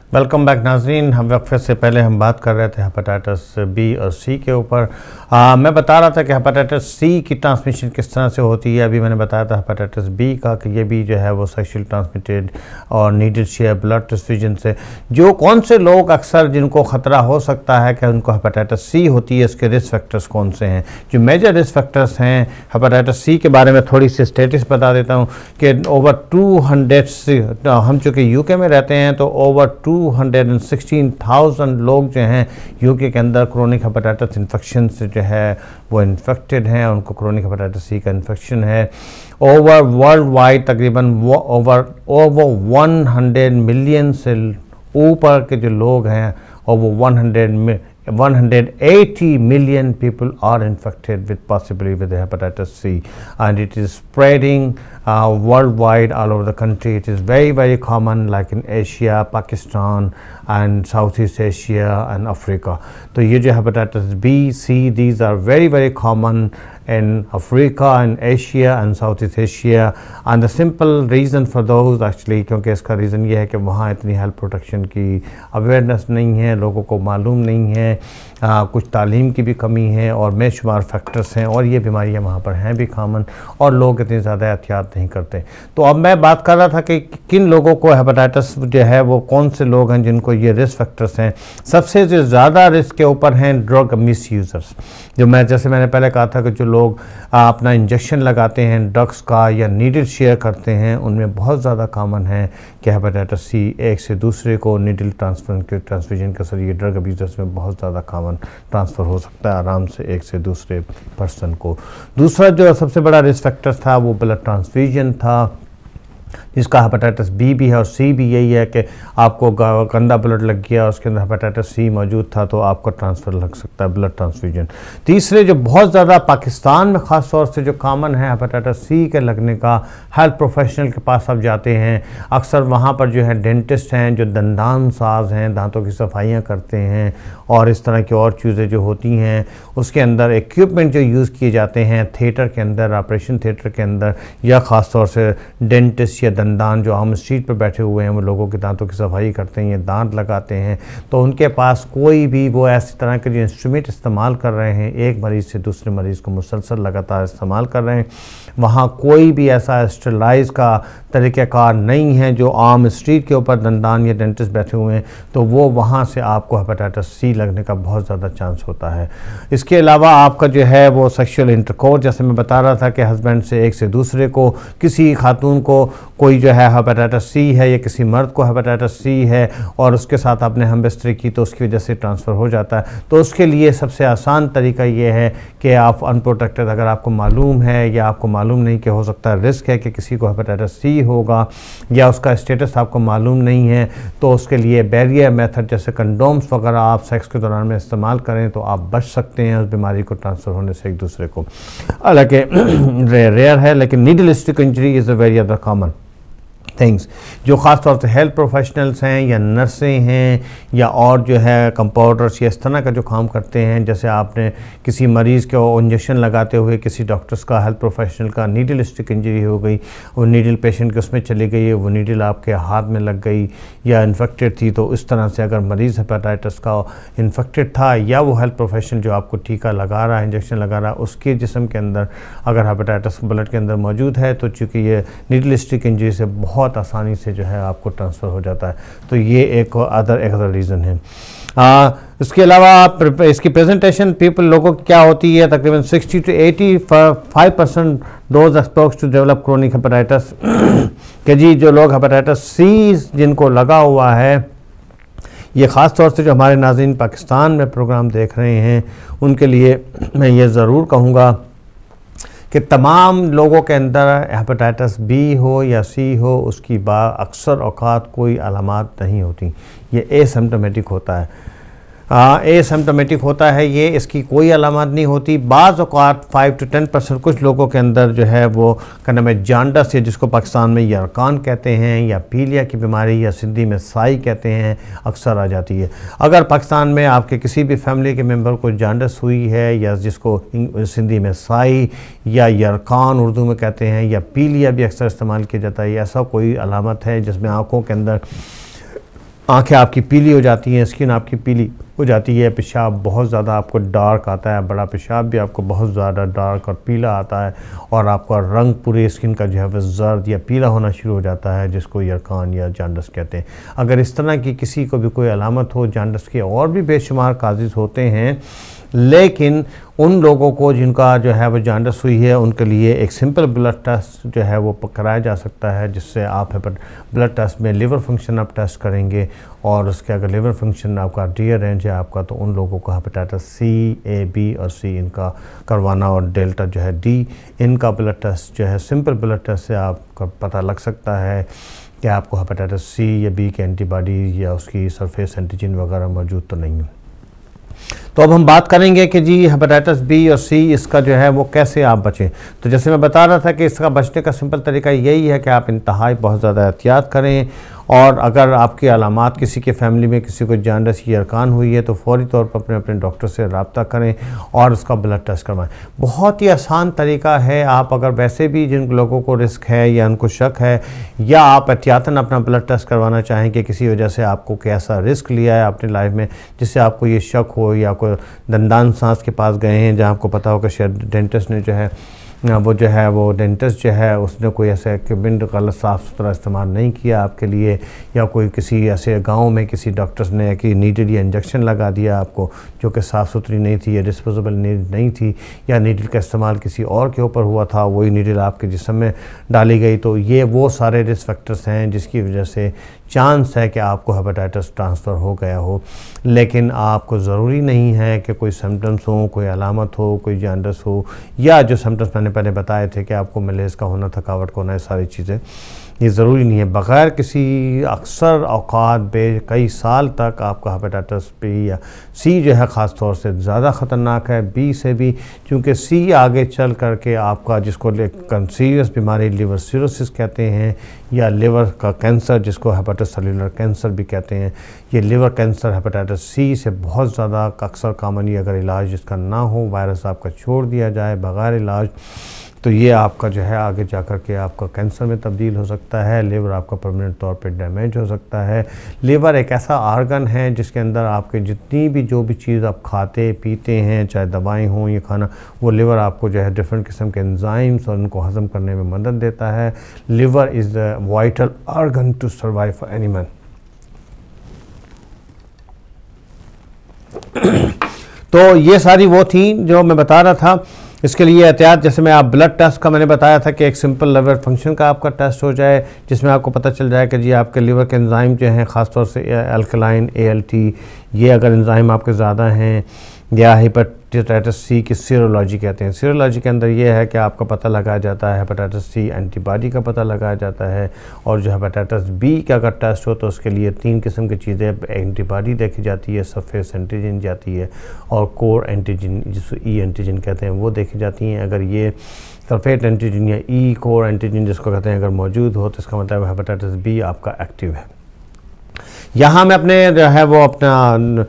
Welcome back नाजरीन। हम वक्फे से पहले हम बात कर रहे थे हेपेटाइटिस बी और सी के ऊपर। मैं बता रहा था कि हेपेटाइटिस सी की ट्रांसमिशन किस तरह से होती है। अभी मैंने बताया था हेपेटाइटिस बी का कि ये भी जो है वो सेक्सुअल ट्रांसमिटेड और नीडल शेयर ब्लड ट्रांसफ्यूजन से। जो कौन से लोग अक्सर जिनको ख़तरा हो सकता है कि उनको हेपेटाइटिस सी होती है, इसके रिस्क फैक्टर्स कौन से हैं। जो मेजर रिस्क फैक्टर्स हैं हेपेटाइटिस सी के बारे में थोड़ी सी स्टेटस बता देता हूँ कि ओवर 200 हम चूँकि यूके में रहते हैं तो ओवर 216,000 लोग जो हैं यूके के अंदर क्रोनिक हेपेटाइटिस इन्फेक्शन से जो है वो इन्फेक्टेड हैं, उनको क्रोनिक हेपेटाइटिस सी का इन्फेक्शन है। ओवर वर्ल्ड वाइड तकरीबन ओवर 100 मिलियन से ऊपर के जो लोग हैं और वो 180 million people are infected with possibly with hepatitis C, and it is spreading worldwide all over the country. It is very common like in Asia, Pakistan and Southeast Asia and Africa. तो ये जो hepatitis B, C, these are very common in Africa and Asia and Southeast Asia, and the simple reason for those actually क्योंकि इसका reason ये है कि वहाँ इतनी हेल्थ प्रोटेक्शन की अवेयरनेस नहीं है, लोगों को मालूम नहीं है, कुछ तालीम की भी कमी है और बेशुमार फैक्टर्स हैं और ये बीमारियाँ वहाँ पर हैं भी कॉमन और लोग इतनी ज़्यादा एहतियात नहीं करते। तो अब मैं बात कर रहा था कि किन लोगों को हेपेटाइटिस जो है वो कौन से लोग हैं जिनको ये रिस्क फैक्टर्स हैं। सबसे जो ज़्यादा रिस्क के ऊपर हैं ड्रग मिस यूज़र्स। जो जैसे मैंने पहले कहा था कि जो लोग अपना इंजेक्शन लगाते हैं ड्रग्स का या नीडल शेयर करते हैं, उनमें बहुत ज़्यादा कॉमन है कि हेपेटाइटिस सी एक से दूसरे को नीडल ट्रांसफ्यूजन के जरिए ड्रग अब्यूज़र्स में बहुत ज़्यादा कॉमन ट्रांसफ़र हो सकता है आराम से एक से दूसरे पर्सन को। दूसरा जो सबसे बड़ा रिस्क फैक्टर था वो ब्लड ट्रांसफ्यूजन था, जिसका हेपेटाइटिस बी भी है और सी भी यही है कि आपको गंदा ब्लड लग गया और उसके अंदर हेपेटाइटिस सी मौजूद था तो आपको ट्रांसफ़र लग सकता है ब्लड ट्रांसफ्यूजन। तीसरे जो बहुत ज़्यादा पाकिस्तान में ख़ास तौर से जो कॉमन है हेपेटाइटिस सी के लगने का, हेल्थ प्रोफेशनल के पास आप जाते हैं अक्सर वहाँ पर जो है डेंटिस्ट हैं जो दंदान साज हैं, दांतों की सफाइयाँ करते हैं और इस तरह की और चीज़ें जो होती हैं उसके अंदर इक्विपमेंट जो यूज़ किए जाते हैं थिएटर के अंदर, ऑपरेशन थिएटर के अंदर या ख़ास तौर से डेंटिस्ट या दंदान जो आम स्ट्रीट पर बैठे हुए हैं वो लोगों के दांतों की सफाई करते हैं या दांत लगाते हैं, तो उनके पास कोई भी वो ऐसी तरह के जो इंस्ट्रूमेंट इस्तेमाल कर रहे हैं एक मरीज़ से दूसरे मरीज़ को मुसलसल लगातार इस्तेमाल कर रहे हैं, वहाँ कोई भी ऐसा स्टरलाइज का तरीक़ाकार नहीं है जो आम स्ट्रीट के ऊपर दंदान या डेंटिस्ट बैठे हुए हैं, तो वो वहाँ से आपको हेपेटाइटिस सी लगने का बहुत ज़्यादा चांस होता है। इसके अलावा आपका जो है वो सेक्सुअल इंटरकोर्स, जैसे मैं बता रहा था कि हस्बैंड से एक से दूसरे को, किसी खातून को कोई जो है हेपेटाइटिस सी है या किसी मर्द को हेपेटाइटिस सी है और उसके साथ आपने हमबिस्तरी की तो उसकी वजह से ट्रांसफ़र हो जाता है। तो उसके लिए सबसे आसान तरीका ये है कि आप अनप्रोटेक्टेड, अगर आपको मालूम है या आपको मालूम नहीं कि हो सकता है रिस्क है कि किसी को हेपेटाइटिस सी होगा या उसका स्टेटस आपको मालूम नहीं है, तो उसके लिए बैरियर मेथड जैसे कंडोम्स वगैरह आप सेक्स के दौरान में इस्तेमाल करें तो आप बच सकते हैं उस बीमारी को ट्रांसफ़र होने से एक दूसरे को। हालांकि रेयर है लेकिन needle stick injury is a very other common things. जो ख़ास तौर से हेल्थ प्रोफेशनल्स हैं या नर्सें हैं या और जो है कंपाउंडर्स या इस तरह का जो काम करते हैं, जैसे आपने किसी मरीज़ को इंजेक्शन लगाते हुए किसी डॉक्टर्स का, हेल्थ प्रोफेशनल का नीडल स्टिक इंजरी हो गई, वो नीडल पेशेंट के उसमें चली गई, वो नीडल आपके हाथ में लग गई या इन्फेक्टेड थी, तो इस तरह से अगर मरीज़ हेपेटाइटिस का इन्फेक्टेड था या वो हेल्थ प्रोफेशनल जो आपको टीका लगा रहा है, इंजेक्शन लगा रहा है, उसके जिस्म के अंदर अगर हेपेटाइटिस ब्लड के अंदर मौजूद है तो चूँकि ये नीडल स्टिक इंजरी से बहुत आसानी से जो है आपको ट्रांसफ़र हो जाता है, तो ये एक अदर रीज़न है। इसके अलावा इसकी प्रेजेंटेशन पीपल लोगों की क्या होती है, तकरीबन 60 to 85% those expose to develop chronic hepatitis कि जी जो लोग हेपेटाइटिस सी जिनको लगा हुआ है, ये ख़ास तौर से जो हमारे नाज़रीन पाकिस्तान में प्रोग्राम देख रहे हैं उनके लिए मैं ये ज़रूर कहूँगा कि तमाम लोगों के अंदर हेपेटाइटिस बी हो या सी हो उसकी अक्सर औक़ात कोई अलामात नहीं होती, ये एसिम्प्टोमेटिक होता है। एसिम्प्टोमेटिक होता है ये, इसकी कोई अलामत नहीं होती। बाज़ औक़ात 5 to 10% कुछ लोगों के अंदर जो है वो क्या नाम है जांडस है जिसको पाकिस्तान में यरकान कहते हैं या पीलिया की बीमारी या सिंधी में साई कहते हैं, अक्सर आ जाती है। अगर पाकिस्तान में आपके किसी भी फैमिली के मेंबर को जांडस हुई है या जिसको सिंधी में साई या यरकान उर्दू में कहते हैं या पीलिया भी अक्सर इस्तेमाल किया जाता है, ऐसा कोई अलामत है जिसमें आँखों के अंदर आंखें आपकी पीली हो जाती हैं, स्किन आपकी पीली हो जाती है, पेशाब बहुत ज़्यादा आपको डार्क आता है, बड़ा पेशाब भी आपको बहुत ज़्यादा डार्क और पीला आता है, और आपका रंग पूरे स्किन का जो है वह जर्द या पीला होना शुरू हो जाता है, जिसको यरकान या जांडस कहते हैं। अगर इस तरह की किसी को भी कोई अलामत हो, जांडस के और भी बेशुमार काजेज़ होते हैं, लेकिन उन लोगों को जिनका जो है वो जांडस हुई है उनके लिए एक सिंपल ब्लड टेस्ट जो है वो कराया जा सकता है, जिससे आप ब्लड टेस्ट में लिवर फंक्शन आप टेस्ट करेंगे, और उसके अगर लिवर फंक्शन आपका डी रेंज है आपका, तो उन लोगों को हेपेटाइटिस सी, ए, बी और सी इनका करवाना, और डेल्टा जो है डी, इनका ब्लड टेस्ट जो है सिंपल ब्लड टेस्ट से आपका पता लग सकता है कि आपको हेपेटाइटिस सी या बी की एंटीबॉडी या उसकी सरफेस एंटीजन वगैरह मौजूद तो नहीं है। तो अब हम बात करेंगे कि जी हेपेटाइटिस बी और सी इसका जो है वो कैसे आप बचें। तो जैसे मैं बता रहा था कि इसका बचने का सिंपल तरीका यही है कि आप इंतहाई बहुत ज़्यादा एहतियात करें, और अगर आपकी अलामात किसी के फैमिली में किसी को जांडस या यरकान हुई है तो फ़ौरी तौर पर अपने डॉक्टर से रब्ता करें और उसका ब्लड टेस्ट करवाएं। बहुत ही आसान तरीका है। आप अगर वैसे भी जिन लोगों को रिस्क है या उनको शक है, या आप एहतियातन अपना ब्लड टेस्ट करवाना चाहें कि किसी वजह से आपको कैसा रिस्क लिया है अपनी लाइफ में जिससे आपको ये शक हो, या कोई दंदान सांस के पास गए हैं जहाँ आपको पता हो कि शायद डेंटिस्ट ने जो है वो डेंटिस्ट जो है उसने कोई ऐसा इक्विपमेंट गलत साफ़ सुथरा इस्तेमाल नहीं किया आपके लिए, या कोई किसी ऐसे गांव में किसी डॉक्टर्स ने कि नीडल या इंजेक्शन लगा दिया आपको जो कि साफ़ सुथरी नहीं थी या डिस्पोजेबल नीडल नहीं थी, या नीडल का इस्तेमाल किसी और के ऊपर हुआ था, वही नीडल आपके जिस्म में डाली गई। तो ये वो सारे रिस्क फैक्टर्स हैं जिसकी वजह से चांस है कि आपको हेपेटाइटिस ट्रांसफ़र हो गया हो। लेकिन आपको ज़रूरी नहीं है कि कोई सिम्टम्स हो, कोई अलामत हो, कोई जांडस हो, या जो सिम्टम्स मैंने पहले बताए थे कि आपको मलेज का होना, थकावट का होना, ये सारी चीज़ें ये ज़रूरी नहीं है। बग़ैर किसी अक्सर औक़ात कई साल तक आपका हेपेटाइटिस बी या सी जो है ख़ास तौर से ज़्यादा ख़तरनाक है बी से भी, क्योंकि सी आगे चल करके आपका जिसको सीरियस बीमारी लिवर सिरोसिस कहते हैं, या लिवर का कैंसर जिसको हेपेटस सेलुलर कैंसर भी कहते हैं, ये लिवर कैंसर हेपेटाइटिस सी से बहुत ज़्यादा अक्सर कॉमनली अगर इलाज जिसका ना हो, वायरस आपका छोड़ दिया जाए बग़ैर इलाज, तो ये आपका जो है आगे जा कर के आपका कैंसर में तब्दील हो सकता है। लिवर आपका परमानेंट तौर पे डैमेज हो सकता है। लिवर एक ऐसा आर्गन है जिसके अंदर आपके जितनी भी जो भी चीज़ आप खाते पीते हैं, चाहे दवाएं हों या खाना, वो लिवर आपको जो है डिफरेंट किस्म के एंजाइम्स और उनको हज़म करने में मदद देता है। Liver is the vital organ to survive for any man. तो ये सारी वो थी जो मैं बता रहा था। इसके लिए एहतियात, जैसे मैं आप ब्लड टेस्ट का मैंने बताया था कि एक सिंपल लिवर फंक्शन का आपका टेस्ट हो जाए जिसमें आपको पता चल जाए कि जी आपके लिवर के एंजाइम जो हैं ख़ास तौर से अल्कलाइन ALT, ये अगर एंजाइम आपके ज़्यादा हैं, या हेपेटाइटिस सी की सीरोलॉजी कहते हैं। सीरोलॉजी के अंदर ये है कि आपका पता लगाया जाता है हेपेटाइटिस सी एंटीबॉडी का पता लगाया जाता है, और जो हेपेटाइटिस बी का अगर टेस्ट हो तो उसके लिए 3 किस्म की चीज़ें, एंटीबॉडी देखी जाती है, सरफेस एंटीजन जाती है, और कोर एंटीजन जिसको ई एंटीजन कहते हैं वो देखी जाती हैं। अगर ये सरफेस एंटीजन या ई कोर एंटीजन जिसको कहते हैं अगर मौजूद हो तो इसका मतलब हेपेटाइटिस बी आपका एक्टिव है। यहाँ मैं अपने जो है वो अपना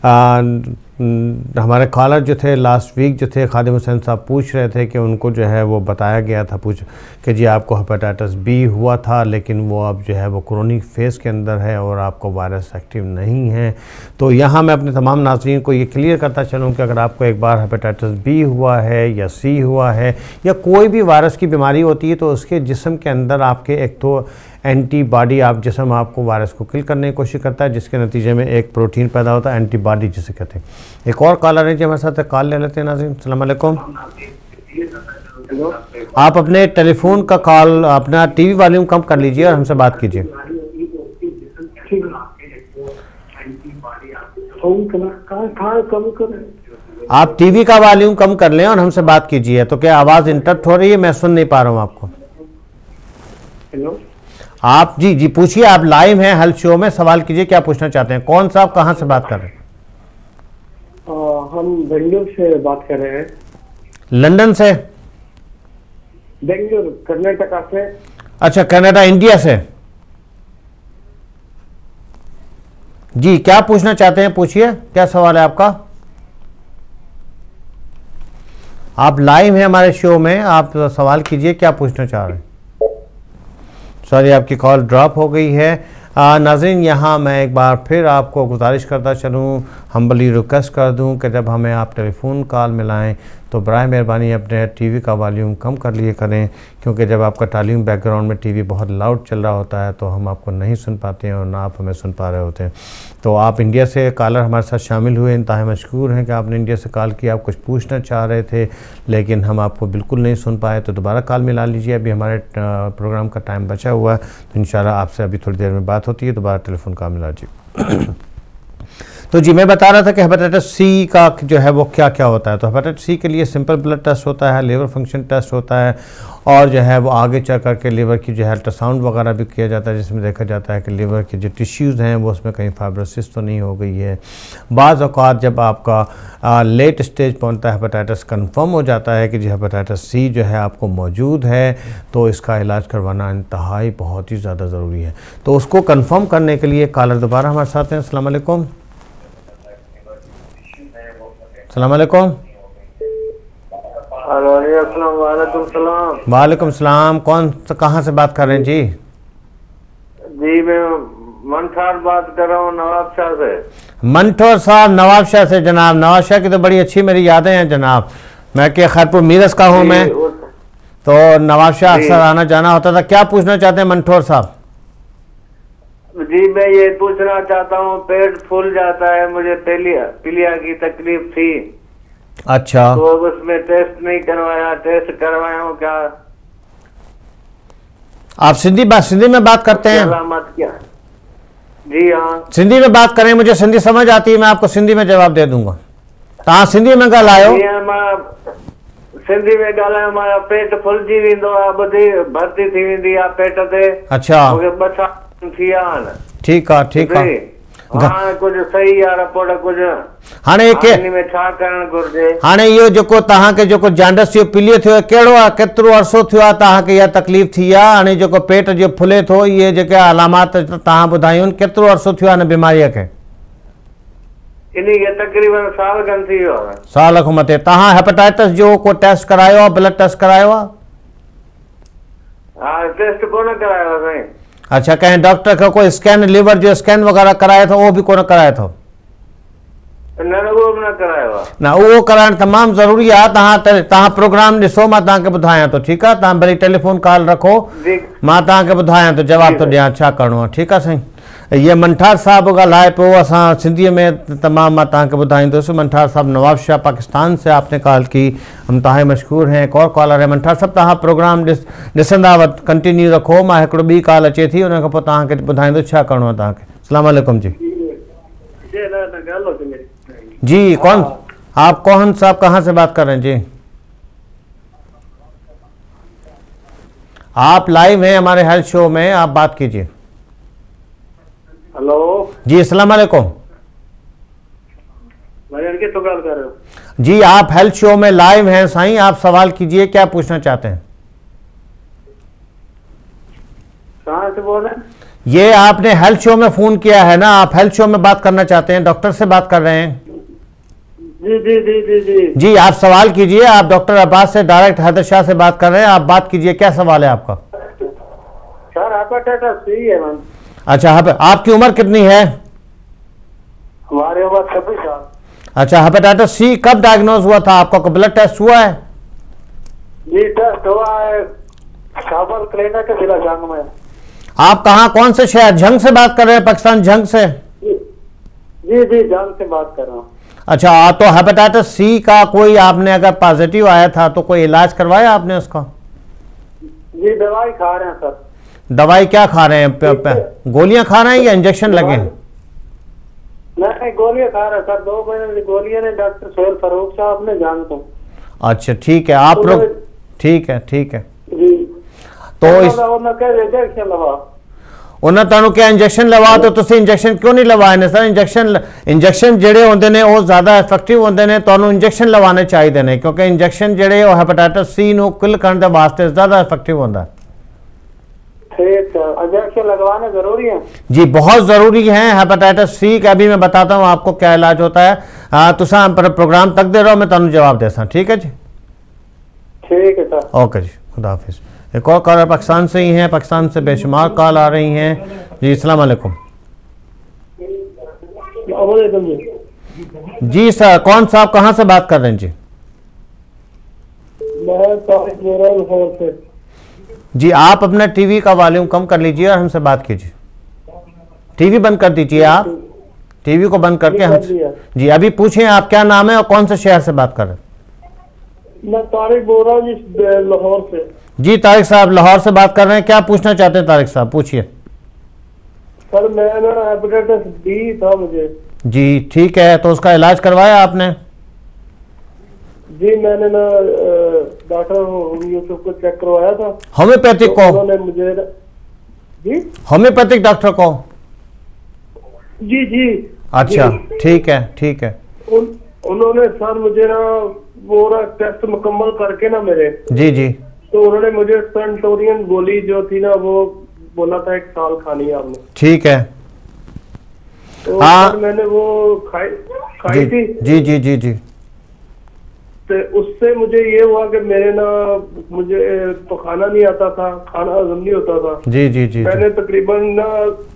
हमारे कॉलर जो थे लास्ट वीक जो थे खादिम हुसैन साहब पूछ रहे थे कि उनको जो है वो बताया गया था कि जी आपको हेपेटाइटिस बी हुआ था, लेकिन वो अब जो है वो क्रोनिक फेज़ के अंदर है और आपको वायरस एक्टिव नहीं है। तो यहाँ मैं अपने तमाम नाज़रीन को ये क्लियर करता चलूँ कि अगर आपको एक बार हेपेटाइटिस बी हुआ है या सी हुआ है या कोई भी वायरस की बीमारी होती है तो उसके जिस्म के अंदर आपके एक तो एंटीबॉडी जिस्म आपको वायरस को किल करने की कोशिश करता है, जिसके नतीजे में एक प्रोटीन पैदा होता है एंटीबॉडी जिसे कहते हैं। एक और कॉलर है जी हमारे साथ, कॉल ले लेते हैं नाज़रीन। अस्सलाम वालेकुम। आप अपने टेलीफोन का कॉल अपना टीवी वॉल्यूम कम कर लीजिए और हमसे बात कीजिए। आप टीवी का वॉल्यूम कम कर लें और हमसे बात कीजिए। तो क्या आवाज़ इंटरप्ट हो रही है? मैं सुन नहीं पा रहा हूँ आपको। हेलो, आप जी पूछिए, आप लाइव हैं हेल्थ शो में, सवाल कीजिए, क्या पूछना चाहते हैं? कौन सा, आप कहाँ से बात कर रहे हैं? हम बेंगलोर से बात कर रहे हैं। लंदन से? बेंगलोर, कर्नाटका से। अच्छा, कनाडा, इंडिया से। जी क्या पूछना चाहते हैं, पूछिए, क्या सवाल है आपका? आप लाइव हैं हमारे शो में, आप सवाल कीजिए, क्या पूछना चाह रहे हैं? सॉरी, आपकी कॉल ड्रॉप हो गई है। नाज़रीन, यहाँ मैं एक बार फिर आपको गुजारिश करता चलूँ, हम्बली रिक्वेस्ट कर दूँ कि जब हमें आप टेलीफोन कॉल मिलाएं तो बराए मेहरबानी अपने टीवी का वॉल्यूम कम कर लिए करें, क्योंकि जब आपका टालीम बैकग्राउंड में टीवी बहुत लाउड चल रहा होता है तो हम आपको नहीं सुन पाते हैं और ना आप हमें सुन पा रहे होते हैं। तो आप इंडिया से कॉलर हमारे साथ शामिल हुए, इंतहा मशकूर हैं कि आपने इंडिया से कॉल किया, आप कुछ पूछना चाह रहे थे लेकिन हम आपको बिल्कुल नहीं सुन पाए, तो दोबारा कॉल मिला लीजिए। अभी हमारे प्रोग्राम का टाइम बचा हुआ है तो इंशाल्लाह आपसे अभी थोड़ी देर में बात होती है, दोबारा टेलीफोन कॉल मिला लीजिए। तो जी मैं बता रहा था कि हेपेटाइटिस सी का जो है वो क्या क्या होता है। तो हेपेटाइटिस सी के लिए सिंपल ब्लड टेस्ट होता है, लिवर फंक्शन टेस्ट होता है और जो है वो आगे चल कर के लिवर की जो है अल्ट्रासाउंड वगैरह भी किया जाता है, जिसमें देखा जाता है कि लिवर के जो टिश्यूज़ हैं वो उसमें कहीं फाइब्रोसिस तो नहीं हो गई है। बाज़ औक़ात जब आपका लेट स्टेज पहुंचता है, हेपेटाइटिस कंफर्म हो जाता है कि जी हेपेटाइटिस सी जो है आपको मौजूद है, तो इसका इलाज करवाना इंतहाई बहुत ही ज़्यादा ज़रूरी है। तो उसको कन्फर्म करने के लिए कॉलर दोबारा हमारे साथ हैं। अस्सलाम वालेकुम। अस्सलाम वालेकुम। वालेकुम सलाम। कौन कहाँ से बात कर रहे हैं जी? जी मैं मनठार बात कर रहा हूँ नवाब शाह से। मनठोर साहब नवाब शाह से। जनाब नवाब शाह की तो बड़ी अच्छी मेरी यादें हैं जनाब। मैं के खैरपुर मीरस का हूँ मैं, तो नवाब शाह अक्सर आना जाना होता था। क्या पूछना चाहते हैं मनठोर साहब? जी मैं ये पूछना चाहता हूँ, पेट फूल जाता है, मुझे पीलिया की तकलीफ थी। अच्छा, तो उसमें टेस्ट नहीं करवाया, टेस्ट करवाया हूँ क्या? आप सिंधी में बात करते हैं? मत क्या? जी हाँ सिंधी में बात करें, मुझे सिंधी समझ आती है, मैं आपको सिंधी में जवाब दे दूंगा। तव्हां सिंधी में ॻाल्हायो। सिंधी में ॻाल्हायो। मां पेट फुलजी वेंदो आहे, ॿुधी भर्ती थी वेंदी आहे पेट ते। अच्छा, मूंखे 2 साल थी विया आहिनि। ठीकु आहे ठीकु आहे। हाँ कुछ सही आहे रिपोर्ट कुछ हाणे इन में छा करणु घुरिजे? हाणे इहो जेको तव्हांखे जेको जांडस जो पीलियो थियो कहिड़ो आहे, केतिरो अरसो थियो आहे तव्हांखे इहा तकलीफ़ थी आहे? हाणे जेको पेट जो फुले थो, इहे जेके अलामात तव्हां ॿुधायूं, केतिरो अरसो थियो आहे हिन बीमारीअ खे? इनखे तकरीबन साल खनि थी वियो आहे। साल खां मथे। तव्हां हेपेटाइटिस जो को टेस्ट करायो आहे, ब्लड टेस्ट करायो आहे? हाँ टेस्ट कोन करायो आहे साईं। अच्छा, कंहिं डॉक्टर खां कोई स्कैन, लिवर जो स्कैन वग़ैरह करायो अथव? उहो बि कोन करायो अथव? न उहो बि न करायो आहे। न उहो कराइणु तमामु ज़रूरी आहे। तव्हां प्रोग्राम ॾिसो, मां तव्हांखे ॿुधायां थो। ठीकु आहे, तव्हां भली टेलीफोन कॉल रखो, मां तव्हांखे ॿुधायां थो, जवाब थो ॾियां छा करिणो आहे। ठीकु आहे साईं। ये मनठार साहब ॻाल्हाए पियो, असां सिंधीअ में तमामु मां तव्हांखे ॿुधाईंदुसि। मनठार साहब नवाब शाह पाकिस्तान से आपने कॉल की, हम तव्हां मशहूर हैं। एक और कॉलर है। मनठार साहब तव्हां प्रोग्राम ॾिसंदा कंटिन्यू रखो, मां हिकिड़ो ॿी कॉल अचे थी, उन खां पोइ तव्हांखे ॿुधाईंदुसि छा करिणो आहे तव्हांखे। अस्सलाम वालेकुम जी। जी कौन आप कौन साहब कहाँ से बात कर रहे हैं जी? आप लाइव हैं हमारे हेल्थ शो में, आप बात कीजिए। हेलो जी अस्सलाम वालेकुम। तो बात कर रहे हो जी? आप हेल्थ शो में लाइव हैं साईं, आप सवाल कीजिए, क्या पूछना चाहते हैं? कहाँ से बोल रहे हैं? ये आपने हेल्थ शो में फोन किया है ना, आप हेल्थ शो में बात करना चाहते हैं, डॉक्टर से बात कर रहे हैं? जी जी जी जी जी जी आप सवाल कीजिए। आप डॉक्टर अब्बास से डायरेक्ट हैदर शाह से बात कर रहे हैं, आप बात कीजिए, क्या सवाल है आपका? सर हेपेटाइटिस सी है मैम। अच्छा, आपकी उम्र कितनी है? हमारी उम्र 26 साल। अच्छा, हेपेटाइटिस सी कब डायग्नोज हुआ था आपका? कोई ब्लड टेस्ट हुआ है? जी टेस्ट हुआ है, साबर क्लिनिक के जिला जंग में। आप कहाँ, कौन से शहर? झंग से बात कर रहे हैं? पाकिस्तान झंग से? जी जी जंग से बात कर रहा हूँ। अच्छा, तो हेपेटाइटिस सी का कोई आपने अगर पॉजिटिव आया था तो कोई इलाज करवाया आपने उसका? जी दवाई खा रहे हैं सर। दवाई क्या खा रहे हैं? गोलियां खा रहे हैं या इंजेक्शन लगे? नहीं गोलियां खा रहे हैं सर, 2 महीने की गोलियां ने डॉक्टर सोहेल फारूक साहब ने जान को। अच्छा ठीक है, आप लोग ठीक है जी। तो इस इंजेक्शन लगा ਉਹਨਾਂ ਤੁਹਾਨੂੰ ਕਿਹਾ ਇੰਜੈਕਸ਼ਨ ਲਵਾ, ਤਾਂ ਤੁਸੀਂ ਇੰਜੈਕਸ਼ਨ ਕਿਉਂ ਨਹੀਂ ਲਵਾਏ ਨੇ ਸਰ? ਇੰਜੈਕਸ਼ਨ ਜਿਹੜੇ ਹੁੰਦੇ ਨੇ ਉਹ ਜ਼ਿਆਦਾ ਇਫੈਕਟਿਵ ਹੁੰਦੇ ਨੇ, ਤੁਹਾਨੂੰ ਇੰਜੈਕਸ਼ਨ ਲਵਾਉਣੇ ਚਾਹੀਦੇ ਨੇ, ਕਿਉਂਕਿ ਇੰਜੈਕਸ਼ਨ ਜਿਹੜੇ ਉਹ ਹੈਪੇਟਾਈਟਸ ਸੀ ਨੂੰ ਕਿਲ ਕਰਨ ਦੇ ਵਾਸਤੇ ਜ਼ਿਆਦਾ ਇਫੈਕਟਿਵ ਹੁੰਦਾ ਹੈ। ठीक है, इंजेक्शन लगवाना जरूरी है? जी बहुत ज़रूरी है। हेपेटाइटिस सी का भी मैं बताता हूँ आपको क्या इलाज होता है। तुसा प्रोग्राम तक दे रहो, मैं तुम जवाब देसा। ठीक है जी? ठीक है सर। ओके जी, खुदा हाफिज़। एक और कॉलर पाकिस्तान से ही हैं, पाकिस्तान से बेशुमार कॉल आ रही हैं। जी अस्सलाम वालेकुम। जी सर, कौन साहब कहाँ से बात कर रहे हैं? जी मैं तारिक बोल रहा हूँ लाहौर से। जी आप अपना टीवी का वॉल्यूम कम कर लीजिए और हमसे बात कीजिए। टीवी बंद कर दीजिए, आप टीवी को बंद करके हमसे। जी अभी पूछें आप क्या नाम है और कौन से शहर से बात कर रहे हैं? मैं तारिक बोल रहा हूँ जी लाहौर से। जी तारिक साहब लाहौर से बात कर रहे हैं, क्या पूछना चाहते हैं तारिक साहब, पूछिए। सर मैं ना हेपेटाइटिस बी था मुझे। जी ठीक है, तो उसका इलाज करवाया आपने? जी मैंने ना डॉक्टर यूसुफ को चेक करवाया था। होम्योपैथिक तो को? उन्होंने मुझे जी होम्योपैथिक डॉक्टर को? जी जी अच्छा ठीक है ठीक है। उन्होंने सर मुझे ना पूरा टेस्ट मुकम्मल करके ना मेरे, जी जी, तो उन्होंने मुझे सेंटोरियन गोली जो थी ना वो बोला था 1 साल खानी है आपने। ठीक है। तो हाँ सर मैंने वो खाई थी। जी जी जी जी। तो उससे मुझे ये हुआ कि मेरे ना मुझे पकाना नहीं आता था, खाना हजम नहीं होता था। जी जी जी। मैंने तकरीबन ना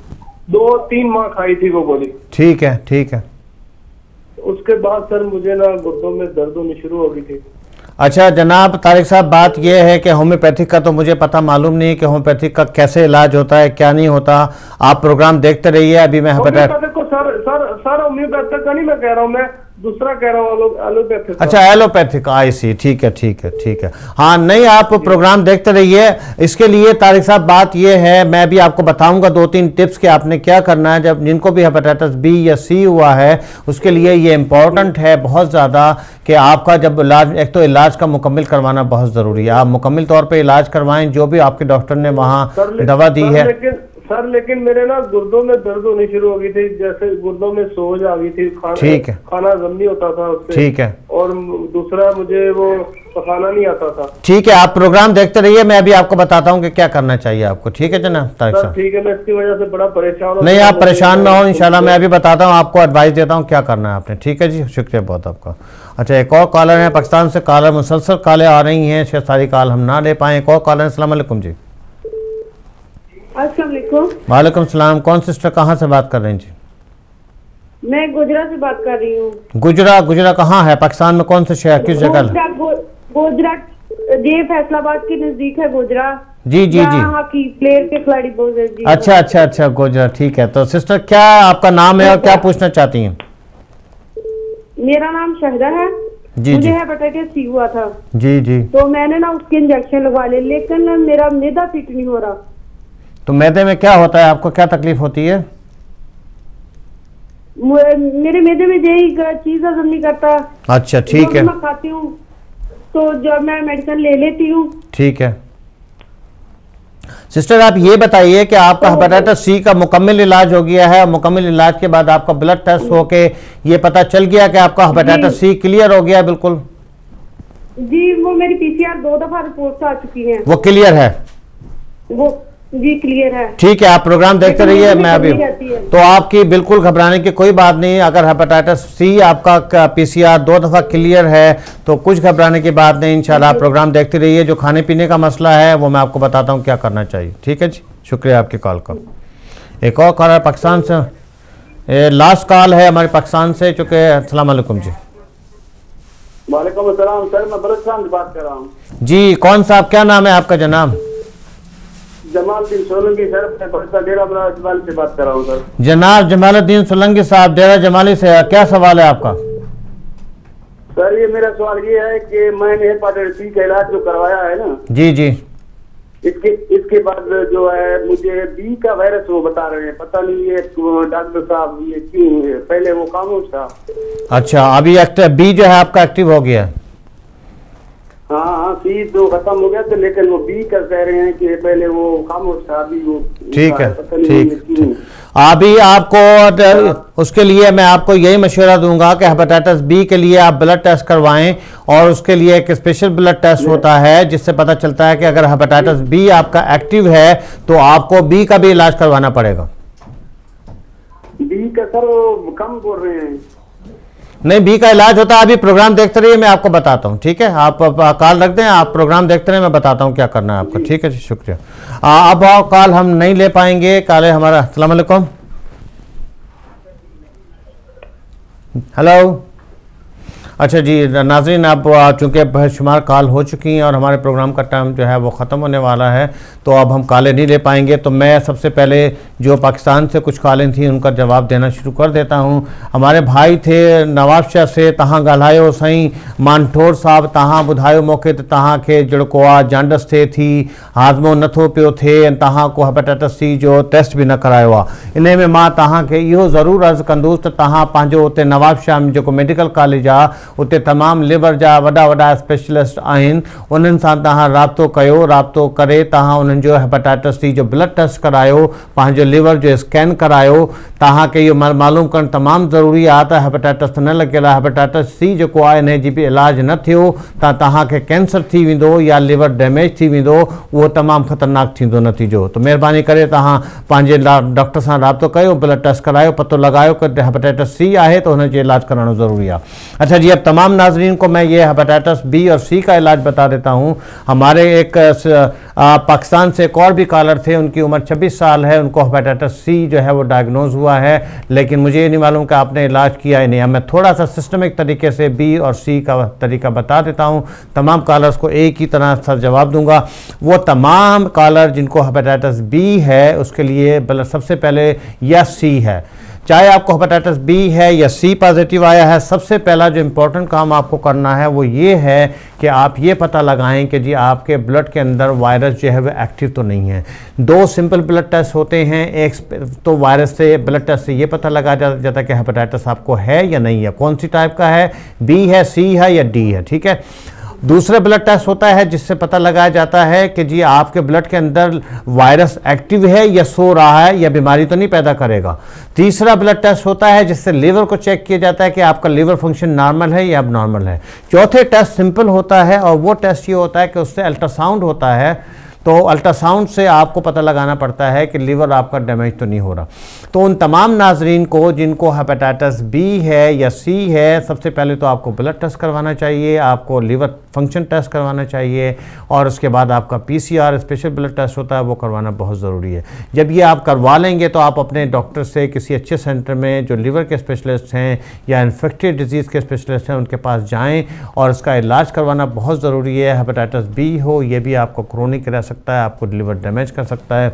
2-3 माह खाई थी वो गोली। ठीक है ठीक है। उसके बाद सर मुझे ना गुर्दों में दर्द होनी शुरू हो गई थी। अच्छा जनाब तारिक साहब, बात यह है कि होम्योपैथिक का तो मुझे पता मालूम नहीं कि होम्योपैथिक का कैसे इलाज होता है क्या नहीं होता। आप प्रोग्राम देखते रहिए। अभी मैं होम्योपैथिक को सर होम्योपैथिक का नहीं मैं कह रहा हूँ, मैं दूसरा कह रहा हूँ एलोपैथिक। अच्छा एलोपैथिक, आई सी, ठीक है ठीक है ठीक है। हाँ नहीं, आप प्रोग्राम देखते रहिए। इसके लिए तारिक साहब बात यह है, मैं भी आपको बताऊंगा 2-3 टिप्स कि आपने क्या करना है जब जिनको भी हेपेटाइटिस बी या सी हुआ है। उसके लिए ये इम्पॉर्टेंट है बहुत ज़्यादा कि आपका जब इलाज, एक तो इलाज का मुकम्मल करवाना बहुत ज़रूरी है। आप मुकम्मल तौर पर इलाज करवाएं जो भी आपके डॉक्टर ने वहाँ दवा दी है। लेकिन मेरे ना गुर्दों में दर्द होनी शुरू हो गई थी, जैसे गुर्दों में सोज आ गई थी। ठीक है, खाना हजम नहीं होता था उससे। ठीक है। और दूसरा मुझे वो पकाना नहीं आता था। ठीक है, आप प्रोग्राम देखते रहिए, मैं अभी आपको बताता हूँ कि क्या करना चाहिए आपको। ठीक है जनाब तारिक साहब? ठीक है, मैं इसकी वजह से बड़ा परेशान हूँ। नहीं आप परेशान ना हो, इंशाल्लाह मैं अभी बताता हूँ आपको, एडवाइस देता हूँ क्या करना है आपने। ठीक है जी, शुक्रिया बहुत आपका। अच्छा एक और कॉलर है पाकिस्तान से, कॉलर मुसलसल कॉलें आ रही हैं, शायद सारी कॉल हम ना ले पाए। एक और कॉलर है। अस्सलाम वालेकुम जी। अस्सलाम वालेकुम। वालेकुम सलाम। कौन सिस्टर कहाँ से बात कर रहे हैं जी? मैं गुजरा से बात कर रही हूँ। गुजरा? गुजरा कहाँ है पाकिस्तान में, कौन से शहर, किस जगह? गुजरा ये फैसलाबाद के नजदीक है गुजरा। जी जी जी। हॉकी प्लेयर के खिलाड़ी बोल रहे। अच्छा अच्छा अच्छा गुजरा, ठीक है। तो सिस्टर क्या आपका नाम है और क्या पूछना चाहती हैं? मेरा नाम शहदा है जी। मुझे हेपेटाइटिस सी हुआ था। जी जी। तो मैंने ना उसके इंजेक्शन लगवा लिए, लेकिन मेरा मैदा फिट नहीं हो रहा। तो मैदे में क्या होता है, आपको क्या तकलीफ होती है? मेरे मैदे में यही चीज हजम नहीं करता। अच्छा ठीक है। मैं खाती हूँ तो जब मैं मेडिसिन ले लेती हूँ। ठीक है सिस्टर, आप ये बताइए कि आपका हेपेटाइटिस सी का मुकम्मल इलाज हो गया है, मुकम्मल इलाज के बाद आपका ब्लड टेस्ट होके ये पता चल गया कि आपका हेपेटाइटिस सी क्लियर हो गया? बिल्कुल जी, वो मेरी पीसीआर 2 दफा रिपोर्ट आ चुकी है। वो क्लियर है? वो जी क्लियर है। ठीक है, आप प्रोग्राम देखते रहिए। मैं अभी तो आपकी बिल्कुल घबराने की कोई बात नहीं। अगर हेपेटाइटिस सी आपका पीसीआर 2 दफा क्लियर है तो कुछ घबराने की बात नहीं। इंशाल्लाह आप प्रोग्राम देखते रहिए। जो खाने पीने का मसला है वो मैं आपको बताता हूँ क्या करना चाहिए। ठीक है जी, शुक्रिया आपकी कॉल का। एक और कॉल है पाकिस्तान से, लास्ट कॉल है हमारे पाकिस्तान से चूँकि। अस्सलाम वालेकुम जी। वालेकुम अस्सलाम सर, मैं बलूचिस्तान से बात कर रहा हूँ। जी कौन साहब, क्या नाम है आपका जनाब? जमालुद्दीन सोलंकी सर, मैं बलूचिस्तान डेरा जमाली से बात कर रहा हूँ सर। जनाब जमालुद्दीन सोलंकी साहब, डेरा जमाली से, क्या सवाल है आपका? सर ये मेरा सवाल ये है कि मैंने हेपेटाइटिस सी का इलाज जो करवाया है ना। जी जी। इसके बाद जो है मुझे बी का वायरस वो बता रहे हैं, पता नहीं ये डॉक्टर साहब ये क्यों है? पहले वो खामोश था। अच्छा, अभी एक्टिव बी जो है आपका एक्टिव हो गया? हाँ सी तो खत्म हो गया था, लेकिन वो बी का कह रहे हैं कि पहले वो खामोश था, अभी वो ठीक है। ठीक, अभी आपको उसके लिए मैं आपको यही मशवरा दूंगा कि हेपेटाइटिस बी के लिए आप ब्लड टेस्ट करवाएं, और उसके लिए एक स्पेशल ब्लड टेस्ट होता है जिससे पता चलता है कि अगर हेपेटाइटिस बी आपका एक्टिव है तो आपको बी का भी इलाज करवाना पड़ेगा। बी का सर वो कम बोल रहे हैं। नहीं, बी का इलाज होता है। अभी प्रोग्राम देखते रहिए, मैं आपको बताता हूँ, ठीक है। आप कॉल रख दें, आप प्रोग्राम देखते रहिए, मैं बताता हूँ क्या करना है आपका, ठीक है जी, शुक्रिया। अब कॉल हम नहीं ले पाएंगे, कॉल है हमारा। अस्सलाम वालेकुम, हेलो। अच्छा जी नाज़रीन, अब चूँकि बेशुमार कॉल हो चुकी हैं और हमारे प्रोग्राम का टाइम जो है वो ख़त्म होने वाला है, तो अब हम कॉलें नहीं ले पाएंगे। तो मैं सबसे पहले जो पाकिस्तान से कुछ कॉलें थी उनका जवाब देना शुरू कर देता हूँ। हमारे भाई थे नवाबशाह से, तहाँ ॻाल्हायो सही मानठोर साहब, तहाँ ॿुधायो मूंखे त तहाँ खे जड़को जांडस थे थी, हाज़मो नथो पियो थिए, तहाँ को हेपेटाइटिस सी जो टेस्ट भी न करायो आहे। इन में मां तहाँ खे इहो ज़रूरु अर्ज़ु कंदुसि त तहाँ पंहिंजो उते नवाबशाह में जेको मेडिकल कॉलेज आहे उते तमाम लिवर जा वॾा वॾा स्पेशलिस्ट आहिनि, उन्हनि सां तव्हां राब्तो कयो, राब्तो करे तव्हां उन्हनि जो हेपेटाइटिस सी जो ब्लड टेस्ट करायो, पंहिंजो लिवर जो स्कैन करायो। तव्हांखे इहो मालूम करणु तमामु ज़रूरी आहे त हेपेटाइटिस त न लॻियल आहे। हेपेटाइटिस सी जेको आहे इन जी बि इलाज न थियो त तव्हांखे कैंसर थी वेंदो या लिवर डैमेज थी वेंदो, उहो तमामु ख़तरनाक थींदो नतीजो। तो महिरबानी करे तव्हां पंहिंजे डॉक्टर सां राब्तो कयो, ब्लड टेस्ट करायो, पतो लॻायो कि हेपेटाइटिस सी आहे तो हुन जो इलाज कराइणो ज़रूरी आहे। अच्छा जी, अब तमाम नाजरीन को मैं ये हेपेटाइटिस बी और सी का इलाज बता देता हूँ। हमारे एक पाकिस्तान से एक और भी कॉलर थे, उनकी उम्र 26 साल है, उनको हेपेटाइटिस सी जो है वो डायग्नोज हुआ है, लेकिन मुझे ये नहीं मालूम कि आपने इलाज किया है नहीं। अब मैं थोड़ा सा सिस्टमिक तरीके से बी और सी का तरीका बता देता हूँ, तमाम कॉलर्स को एक ही तरह से जवाब दूंगा। वो तमाम कॉलर जिनको हेपेटाइटिस बी है उसके लिए सबसे पहले या सी है, चाहे आपको हेपेटाइटिस बी है या सी पॉजिटिव आया है, सबसे पहला जो इम्पोर्टेंट काम आपको करना है वो ये है कि आप ये पता लगाएं कि जी आपके ब्लड के अंदर वायरस जो है वो एक्टिव तो नहीं है। दो सिंपल ब्लड टेस्ट होते हैं, एक तो वायरस से ब्लड टेस्ट से ये पता लगाया जाता है कि हेपेटाइटिस आपको है या नहीं है, कौन सी टाइप का है, बी है, सी है या डी है, ठीक है। दूसरा ब्लड टेस्ट होता है जिससे पता लगाया जाता है कि जी आपके ब्लड के अंदर वायरस एक्टिव है या सो रहा है या बीमारी तो नहीं पैदा करेगा। तीसरा ब्लड टेस्ट होता है जिससे लिवर को चेक किया जाता है कि आपका लिवर फंक्शन नॉर्मल है या अब नॉर्मल है। चौथे टेस्ट सिंपल होता है और वो टेस्ट ये होता है कि उससे अल्ट्रासाउंड होता है, तो अल्ट्रासाउंड से आपको पता लगाना पड़ता है कि लिवर आपका डैमेज तो नहीं हो रहा। तो उन तमाम नाजरीन को जिनको हेपेटाइटिस बी है या सी है, सबसे पहले तो आपको ब्लड टेस्ट करवाना चाहिए, आपको लिवर फंक्शन टेस्ट करवाना चाहिए और उसके बाद आपका पीसीआर स्पेशल ब्लड टेस्ट होता है वो करवाना बहुत ज़रूरी है। जब ये आप करवा लेंगे तो आप अपने डॉक्टर से किसी अच्छे सेंटर में जो लिवर के स्पेशलिस्ट हैं या इन्फेक्टेड डिजीज़ के स्पेशलिस्ट हैं उनके पास जाएँ और उसका इलाज करवाना बहुत ज़रूरी है। हेपेटाइटिस बी हो ये भी आपको क्रोनिक रह सकता है, आपको लिवर डैमेज कर सकता है।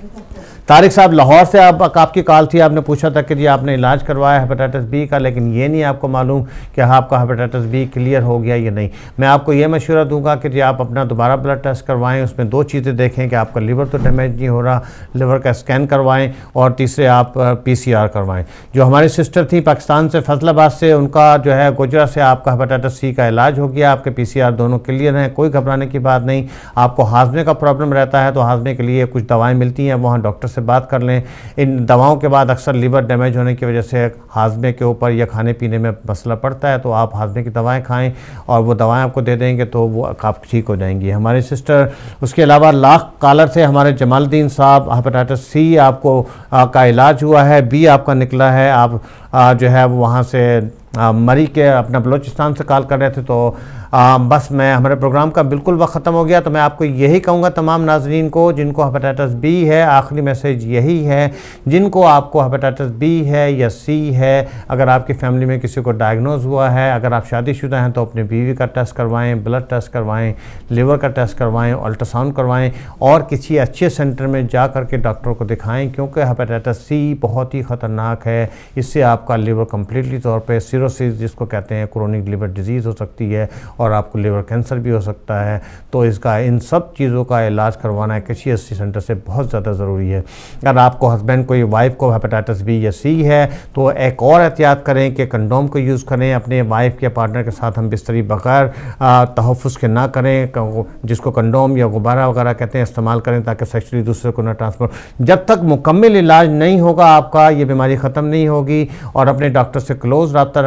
तारिक साहब लाहौर से आपकी कॉल थी, आपने पूछा था कि जी आपने इलाज करवाया हेपेटाइटिस बी का, लेकिन ये नहीं आपको मालूम कि आपका हेपेटाइटिस बी क्लियर हो गया या नहीं। मैं आपको ये मशवरा दूंगा कि जी आप अपना दोबारा ब्लड टेस्ट करवाएं, उसमें दो चीज़ें देखें कि आपका लिवर तो डैमेज नहीं हो रहा, लिवर का स्कैन करवाएं और तीसरे आप पीसीआर करवाएं। जो हमारी सिस्टर थी पाकिस्तान से फैसलाबाद से, उनका जो है गुजरा से आपका हेपेटाइटिस सी का इलाज हो गया, आपके पीसीआर दोनों क्लियर हैं, कोई घबराने की बात नहीं। आपको हाजमे का प्रॉब्लम रहता है तो हाजमे के लिए कुछ दवाएँ मिलती हैं, वहाँ डॉक्टर से बात कर लें। इन दवाओं के बाद अक्सर लिवर डैमेज होने की वजह से हाजमे के ऊपर या खाने पीने में मसला पड़ता है, तो आप हाजमे की दवाएं खाएं और वो दवाएं आपको दे देंगे तो वो आप ठीक हो जाएंगी। हमारी सिस्टर उसके अलावा लाख कॉलर से हमारे जमालुद्दीन साहब, हेपेटाइटिस सी आपको का इलाज हुआ है, बी आपका निकला है, आप जो है वो वहाँ से मरी के अपना बलूचिस्तान से कॉल कर रहे थे। तो बस मैं हमारे प्रोग्राम का बिल्कुल वक्त ख़त्म हो गया, तो मैं आपको यही कहूँगा तमाम नाजरीन को जिनको हेपेटाइटिस बी है, आखिरी मैसेज यही है, जिनको आपको हेपेटाइटिस बी है या सी है, अगर आपकी फैमिली में किसी को डायग्नोज हुआ है, अगर आप शादीशुदा हैं तो अपने बीवी का टेस्ट करवाएं, ब्लड टेस्ट करवाएं, लिवर का टेस्ट करवाएं, अल्ट्रासाउंड करवाएं और किसी अच्छे सेंटर में जा कर के डॉक्टर को दिखाएं, क्योंकि हेपेटाइटिस सी बहुत ही ख़तरनाक है। इससे आपका लिवर कम्प्लीटली तौर पर सिरोसिस जिसको कहते हैं क्रोनिक लिवर डिजीज़ हो सकती है और आपको लिवर कैंसर भी हो सकता है। तो इसका इन सब चीज़ों का इलाज करवाना किसी अच्छी सेंटर से बहुत ज़्यादा ज़रूरी है। अगर आपको हस्बैंड को या वाइफ को हेपेटाइटिस बी या सी है तो एक और एहतियात करें कि कंडोम को यूज़ करें, अपने वाइफ के पार्टनर के साथ हम बिस्तरी बगैर तहफ़्फ़ुज़ के ना करें, जिसको कंडोम या गुब्बारा वगैरह कहते हैं, इस्तेमाल करें ताकि सेक्सुअली दूसरे को ना ट्रांसफर। जब तक मुकम्मल इलाज नहीं होगा आपका, ये बीमारी ख़त्म नहीं होगी। और अपने डॉक्टर से क्लोज़ रब्ता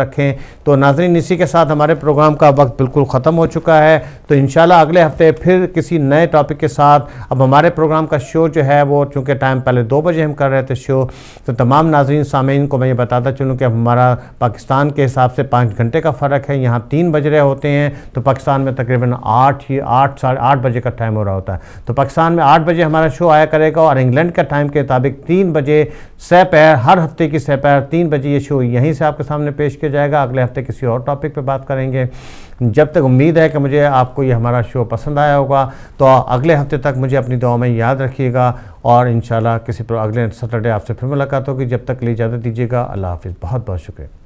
रखें। तो नाज़रीन, इसी के साथ हमारे प्रोग्राम का वक्त बिल्कुल ख़त्म हो चुका है। तो इंशाल्लाह अगले हफ्ते फिर किसी नए टॉपिक के साथ। अब हमारे प्रोग्राम का शो जो है वो चूँकि टाइम पहले 2 बजे हम कर रहे थे शो, तो तमाम नाज़रीन सामीन को मैं ये बताता चलूँ कि अब हमारा पाकिस्तान के हिसाब से 5 घंटे का फ़र्क है। यहाँ 3 बज रहे होते हैं, तो पाकिस्तान में तकरीबन 8 साढ़े 8 बजे का टाइम हो रहा होता है। तो पाकिस्तान में 8 बजे हमारा शो आया करेगा और इंग्लैंड का टाइम के मुताबिक 3 बजे सहपहर, हर हफ्ते की सहपहर 3 बजे ये शो यहीं से आपके सामने पेश किया जाएगा। अगले हफ्ते किसी और टॉपिक पे बात करेंगे। जब तक उम्मीद है कि मुझे आपको ये हमारा शो पसंद आया होगा, तो अगले हफ्ते तक मुझे अपनी दुआ में याद रखिएगा और इंशाल्लाह किसी अगले सैटरडे आपसे फिर मुलाकात होगी। जब तक के लिए इजाज़त दीजिएगा। अल्लाह हाफ़िज़। बहुत बहुत शुक्रिया।